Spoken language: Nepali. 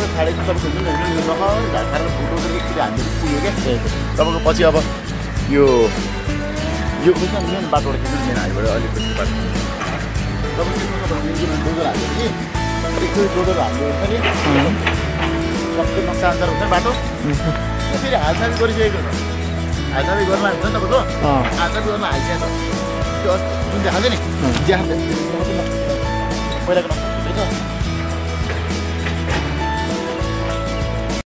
छाडेको तपाईँको जुन झारखाएर फुटो एकचोटि हामीले पुग्यो क्या तपाईँको पछि अब यो मेन बाटोबाट खिच्नु मेन हाइबाट अलिक पछि बाटो तपाईँको डोजर हाल्यो कि एकचोटि डोजर हाल्यो भने सबै नक्सा अनुसार हुन्छ बाटो फेरि हालसाबी गरिसकेको छ हालसाबी गर्न हुन्छ नि तपाईँको हालसाबी गर्न हालिसकेको छ त्यो जुन देखाएको नि पहिलाको नक्सा